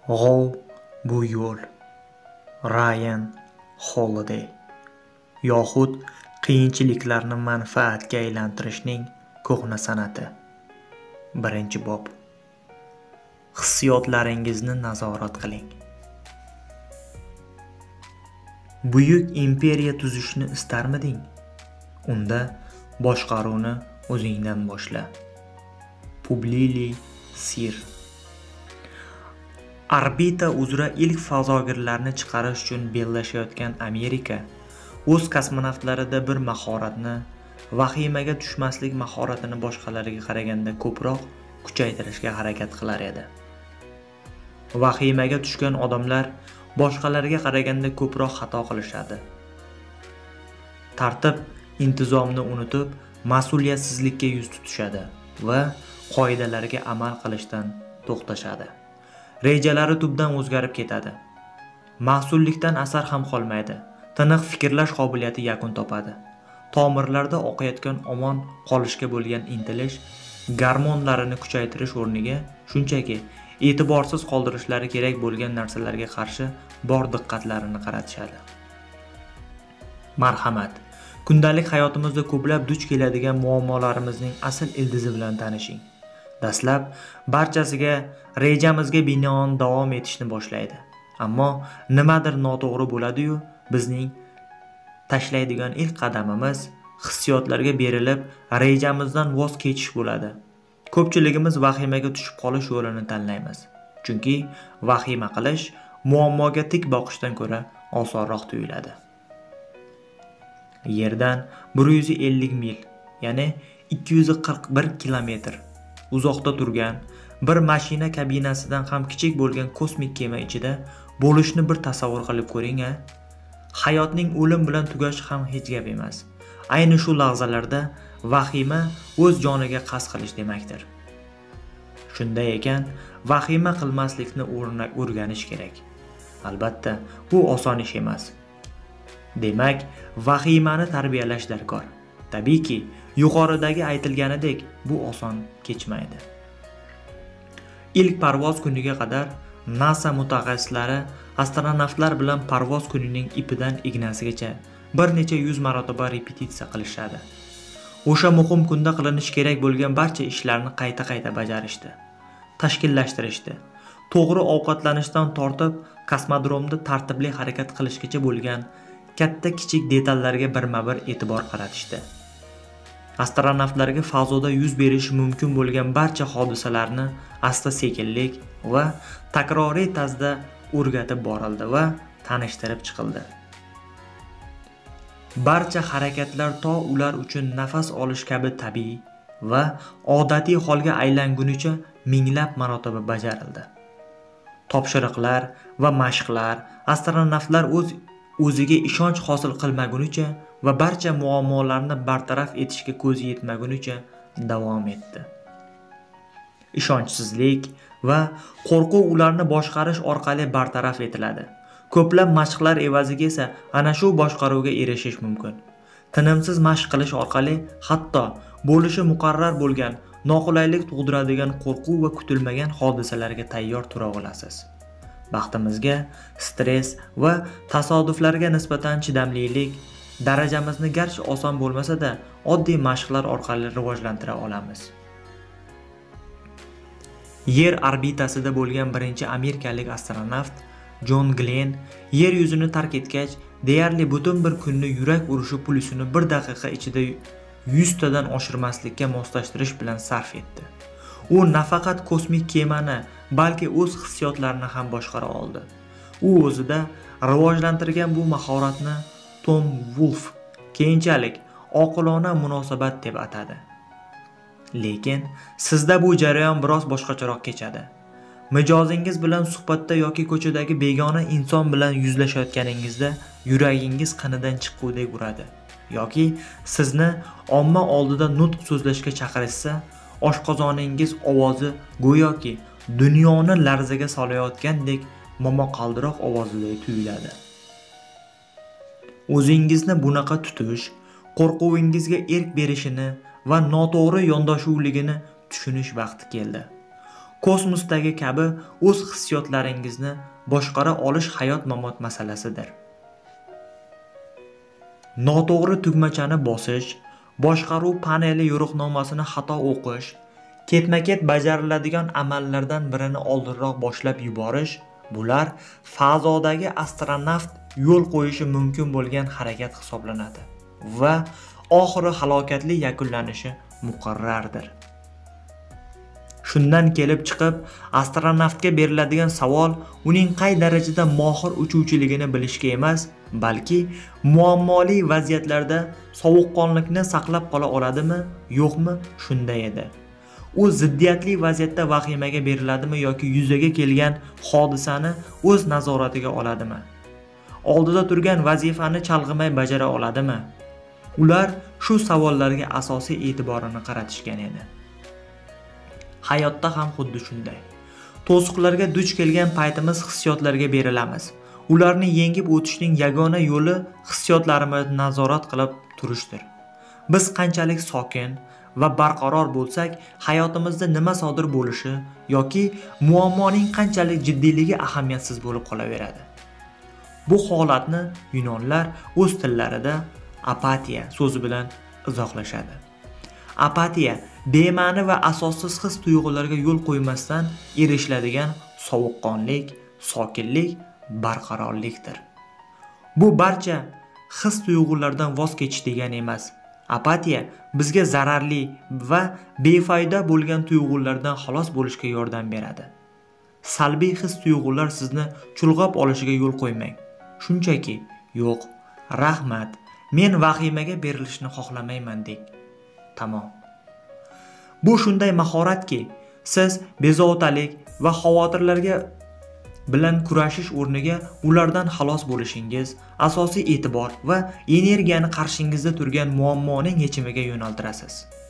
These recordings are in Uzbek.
G'ov bu yo'l. Rayan Holiday. Yoxud qiyinchiliklarni manfaatga aylantirishning ko'hna san'ati. Birinchi bob. Hissiyotlaringizni nazorat qiling. Buyuk imperiya tuzishni istarmiding? Unda boshqaruvni o'zingdan boshla. Publiy Sir. Orbita uzra ilk fazogirlarni chiqarish uchun bellashayotgan Amerika o'z kosmonavtlarida bir mahoratni, vahimaga tushmaslik mahoratini boshqalarga qaraganda ko'proq kuchaytirishga harakat qilar edi. Vahimaga tushgan odamlar boshqalarga qaraganda ko'proq xato qilishadi. Tartib, intizomni unutib, mas'uliyatsizlikka yuz tutishadi va qoidalarga amal qilishdan to'xtashadi. Rejalari tubdan o'zgarib ketadi. Mahsullikdan asar ham qolmaydi. Tiniq fikrlash qobiliyati yakun topadi. Tomirlarda oqayotgan omon qolishga bo'lgan intilish gormonlarini kuchaytirish o'rniga shunchaki e'tiborsiz qoldirishlari kerak bo'lgan narsalarga qarshi bor diqqatlarini qaratishadi. Marhamat. Kundalik hayotimizda ko'plab duch keladigan muammolarimizning asl ildizi bilan tanishing. Dastlab barchasiga rejamizga binoan davom etishni boshlaydi. Ammo nimadir noto'g'ri bo'ladi-yu, bizning tashlaydigan ilk qadamimiz hissiyotlarga berilib, rejamizdan voz kechish bo'ladi. Ko'pchiligimiz vahimaga tushib qolish yo'lini tanlaymiz. Chunki vahima qilish muammoga tik boqishdan ko'ra osonroq tuyuladi. Yerdan 150 mil, ya'ni 241 kilometr uzoqda turgan bir mashina kabinasidan ham kichik bo'lgan kosmik kema ichida bo'lishni bir tasavvur qilib ko'ring-a. Hayotning o'lim bilan tugashi ham hech gap emas. Ayni shu lahzalarda vahima o'z joniga qasd qilish demakdir. Shunday ekan, vahima qilmaslikni o'rganish kerak. Albatta, bu oson ish emas. Demak, vahimani tarbiyalash darkor. Tabiiyki, yuqoridagi aytilganidek bu oson kechmaydi. Ilk parvoz kuniga qadar NASA mutaxassislari astronavtlar bilan parvoz kunining ipidan ignasigacha bir necha 100 marotaba repetitsiya qilishadi. O'sha muhim kunda qilinish kerak bo'lgan barcha ishlarni qayta-qayta bajarishdi, tashkillashtirishdi. To'g'ri ovqatlanishdan tortib, kosmodromda tartibli harakat qilishgacha bo'lgan katta-kichik detallarga birma-bir e'tibor qaratishdi. Astronavtlarga fazoda yuz berishi mumkin bo'lgan barcha hodisalarni asta-sekinlik va takroriy tarzda o'rgatib borildi va tanishtirib chiqildi. Barcha harakatlar to ular uchun nafas olish kabi tabiiy va odatiy holga aylangunicha minglab marotaba bajarildi. Topshiriqlar va mashqlar astronavtlar o'ziga ishonch hosil qilmagunicha va barcha muammolarni bartaraf etishga ko'zi yetmagunicha davom etdi. Ishonchsizlik va qo'rquv ularni boshqarish orqali bartaraf etiladi. Ko'plab mashqlar evaziga esa ana shu boshqaruvga erishish mumkin. Tinimsiz mashq qilish orqali hatto bo'lishi muqarrar bo'lgan noqulaylik tug'diradigan qo'rquv va kutilmagan hodisalarga tayyor tura olasiz. Baxtimizga stress va tasodiflarga nisbatan chidamlilik darajamizni garchi oson bo'lmasa-da oddiy mashqlar orqali rivojlantira olamiz. Yer orbitasida bo'lgan birinchi amerikalik astronavt John Glenn yer yuzini tark etgach, deyarli butun bir kunni yurak urishi pulsini 1 daqiqa ichida 100 tadan oshirmaslikka moslashtirish bilan sarf etdi. U nafaqat kosmik kemani, balki o'z hissiyotlarini ham boshqara oldi. U o'zida rivojlantirgan bu mahoratni Tom Wolfe keyinchalik oqilona munosabat deb atadi. Lekin sizda bu jarayon biroz boshqacharoq kechadi. Mijozingiz bilan suhbatda yoki ko'chadagi begona inson bilan yuzlashayotganingizda yuragingiz qinidan chiqqudek uradi. Yoki sizni omma oldida nutq so'zlashga chaqirishsa, oshqozoningiz ovozi go'yoki dunyoni larzaga solayotgandek momaqaldiroq ovozida tuyuladi. O'zingizni bunaqa tutish, qo'rquvingizga erk berishini va noto'g'ri yondashuvligini tushunish vaqti keldi. kosmosdagi kabi o'z hissiyotlaringizni boshqara olish hayot-mamot masalasidir. Noto'g'ri tugmachani bosish, boshqaruv paneli yo'riqnomasini xato o'qish, ketma-ket bajariladigan amallardan birini oldinroq boshlab yuborish bular fazodagi astronavt yo'l qo'yishi mumkin bo'lgan harakat hisoblanadi va oxiri halokatli yakunlanishi muqarrardir. Shundan kelib chiqib, astronavtga beriladigan savol uning qay darajada mohir uchuvchiligini bilishga emas, balki muammoli vaziyatlarda sovuqqonlikni saqlab qola oladimi, yo'qmi, shunday edi. U ziddiyatli vaziyatda vahimaga beriladimi yoki yuzaga kelgan hodisani o'z nazoratiga oladimi? Oldida turgan vazifani chalg'imay bajara oladimi? Ular shu savollarga asosiy e'tiborini qaratishgan edi. Hayotda ham xuddi shunday. To'siqlarga duch kelgan paytimiz hissiyotlarga berilamiz. Ularni yengib o'tishning yagona yo'li hissiyotlarimizni nazorat qilib turishdir. Biz qanchalik sokin va barqaror bo'lsak, hayotimizda nima sodir bo'lishi yoki muammoning qanchalik jiddiyligi ahamiyatsiz bo'lib qolaveradi. Bu holatni yunonlar o'z tillarida apatiya so'zi bilan izohlashadi. Apatiya bema'ni va asossiz his-tuyg'ularga yo'l qo'ymasdan erishiladigan sovuqqonlik, sokinlik, barqarorlikdir. Bu barcha his-tuyg'ulardan voz kechish degani emas. Apatiya bizga zararli va befoyda bo'lgan tuyg'ulardan xalos bo'lishga yordam beradi. Salbiy his-tuyg'ular sizni chulg'ab olishiga yo'l qo'ymang. Shunchaki, yo'q, rahmat, men vahimaga berilishni xohlamayman deng. Tamom. Bu shunday mahoratki, siz bezovtalik va xavotirlarga bilan kurashish o'rniga ulardan xalos bo'lishingiz, asosiy e'tibor va energiyani qarshingizda turgan muammoning yechimiga yo'naltirasiz.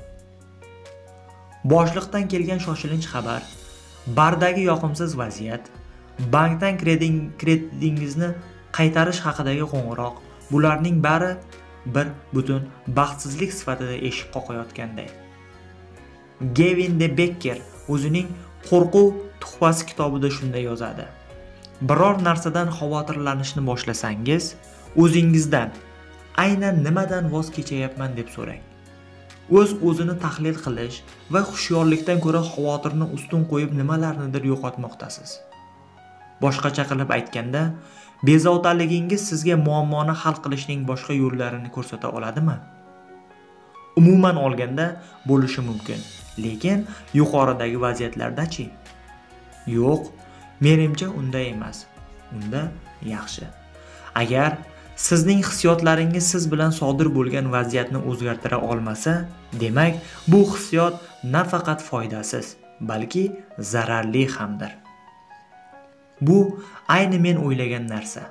Boshliqdan kelgan shoshilinch xabar, bardagi yoqimsiz vaziyat, bankdan kreditingizni qaytarish haqidagi qo'ng'iroq, bularning bari bir butun baxtsizlik sifatida eshik qoqayotganday. Gavin de Becker o'zining Qo'rquv tuhfasi kitobida shunday yozadi. Biror narsadan xavotirlanishni boshlasangiz, o'zingizdan aynan nimadan voz kechayapman deb so'rang. O'z-o'zini tahlil qilish va hushyorlikdan ko'ra xavotirni ustun qo'yib nimalarnidir yo'qotmoqdasiz. Boshqacha qilib aytganda, bezovtaligingiz sizga muammoni hal qilishning boshqa yo'llarini ko'rsata oladimi? Umuman olganda bo'lishi mumkin, lekin yuqoridagi vaziyatlarda-chi? Yo'q, menimcha unday emas. Unda yaxshi. Agar sizning hissiyotlaringiz siz bilan sodir bo'lgan vaziyatni o'zgartira olmasa, demak, bu hissiyot nafaqat foydasiz, balki zararli hamdir. Bu ayni men o'ylagan narsa.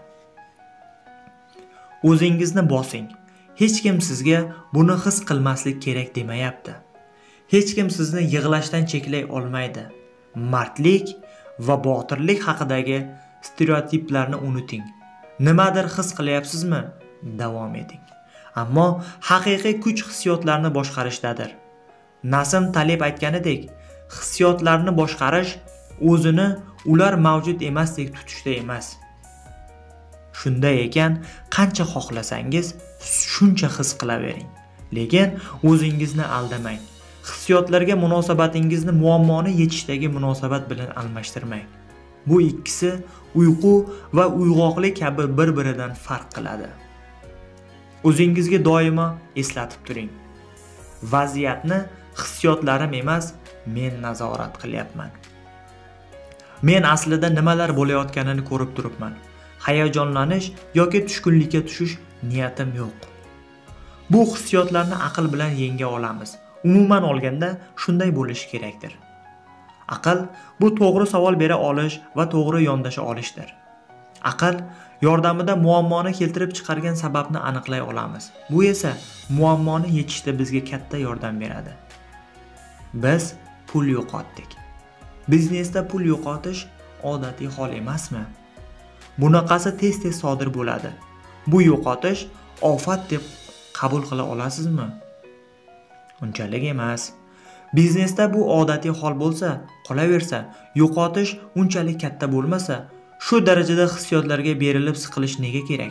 O'zingizni bosing. Hech kim sizga buni his qilmaslik kerak demayapti. Hech kim sizni yig'lashdan cheklay olmaydi. Mardlik va botirlik haqidagi stereotiplarni unuting. Nimadir his qilyapsizmi? Davom eting. Ammo haqiqiy kuch hissiyotlarni boshqarishdadir. Nasim Taleb aytganidek, hissiyotlarni boshqarish o'zini ular mavjud emasdek tutishda emas. Shunday ekan, qancha xohlasangiz shuncha his qilavering. Lekin o'zingizni aldamang. Hissiyotlarga munosabatingizni muammoni yechishdagi munosabat bilan almashtirmang. Bu ikkisi uyqu va uyg'oqlik kabi bir-biridan farq qiladi. O'zingizga doimo eslatib turing. Vaziyatni hissiyotlarim emas, men nazorat qilyapman. Men aslida nimalar bo'layotganini ko'rib turibman. Hayajonlanish yoki tushkunlikka tushish niyatim yo'q. Bu hissiyotlarni aql bilan yenga olamiz. Umuman olganda shunday bo'lishi kerakdir. Aql bu to'g'ri savol bera olish va to'g'ri yondasha olishdir. Aql yordamida muammoni keltirib chiqargan sababni aniqlay olamiz. Bu esa muammoni yechishda bizga katta yordam beradi. Biz pul yo'qotdik. Biznesda pul yo'qotish odatiy hol emasmi? Bunaqasi tez-tez sodir bo'ladi. Bu yo'qotish ofat deb qabul qila olasizmi? Unchalik emas. Biznesda bu odatiy hol bo'lsa, qolaversa, yo'qotish unchalik katta bo'lmasa, shu darajada hissiyotlarga berilib siqilish nega kerak?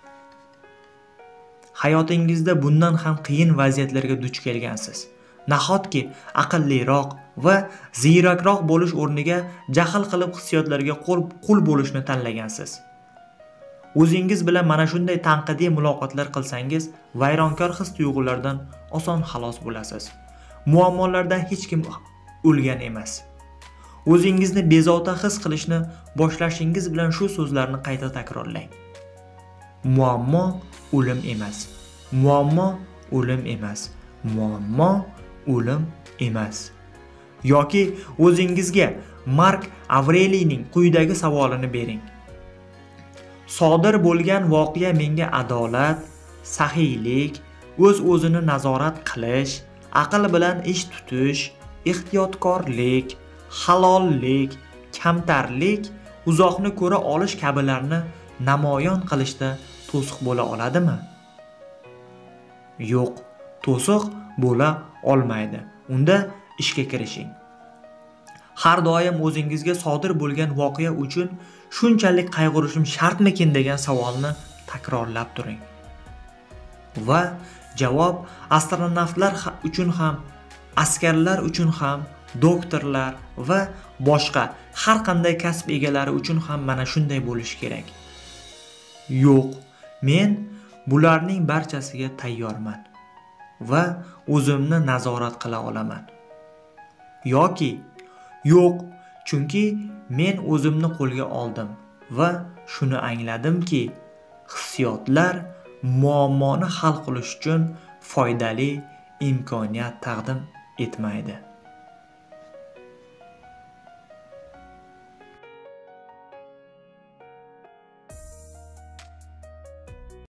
Hayotingizda bundan ham qiyin vaziyatlarga duch kelgansiz. Nahotki aqlliroq va ziyrakroq bo'lish o'rniga jahl qilib hissiyotlarga qul bo'lishni tanlagansiz. O'zingiz bilan mana shunday tanqidiy muloqotlar qilsangiz, vayronkor his-tuyg'ulardan oson xalos bo'lasiz. Muammolardan hech kim o'lgan emas. O'zingizni bezovta his qilishni boshlashingiz bilan shu so'zlarni qayta takrorlang. Muammo o'lim emas. Muammo o'lim emas. Muammo o'lim emas. Yoki o'zingizga Mark Avreliyning quyidagi savolini bering. Sodir bo'lgan voqea menga adolat, saxiylik, o'z-o'zini nazorat qilish, aql bilan ish tutish, ehtiyotkorlik, halollik, kamtarlik, uzoqni ko'ra olish kabilarni namoyon qilishda to'siq bo'la oladimi? Yo'q, to'siq bo'la olmaydi. Unda ishga kirishing. Har doim o'zingizga sodir bo'lgan voqea uchun shunchalik qayg'urishim shartmikin degan savolni takrorlab turing. Va javob astronavtlar uchun ham, askarlar uchun ham, doktorlar va boshqa har qanday kasb egalari uchun ham mana shunday bo'lishi kerak. Yo'q, men bularning barchasiga tayyorman va o'zimni nazorat qila olaman. Yoki yo'q, chunki men o'zimni qo'lga oldim va shuni angladimki, hissiyotlar muammoni hal qilish uchun foydali imkoniyat taqdim etmaydi.